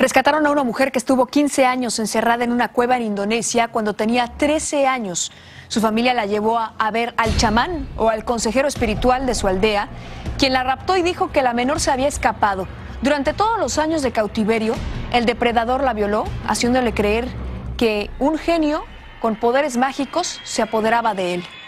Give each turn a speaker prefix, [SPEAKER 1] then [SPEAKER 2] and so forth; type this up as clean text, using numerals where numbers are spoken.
[SPEAKER 1] Rescataron a una mujer que estuvo 15 años encerrada en una cueva en Indonesia cuando tenía 13 años. Su familia la llevó a ver al chamán o al consejero espiritual de su aldea, quien la raptó y dijo que la menor se había escapado. Durante todos los años de cautiverio, el depredador la violó, haciéndole creer que un genio con poderes mágicos se apoderaba de él.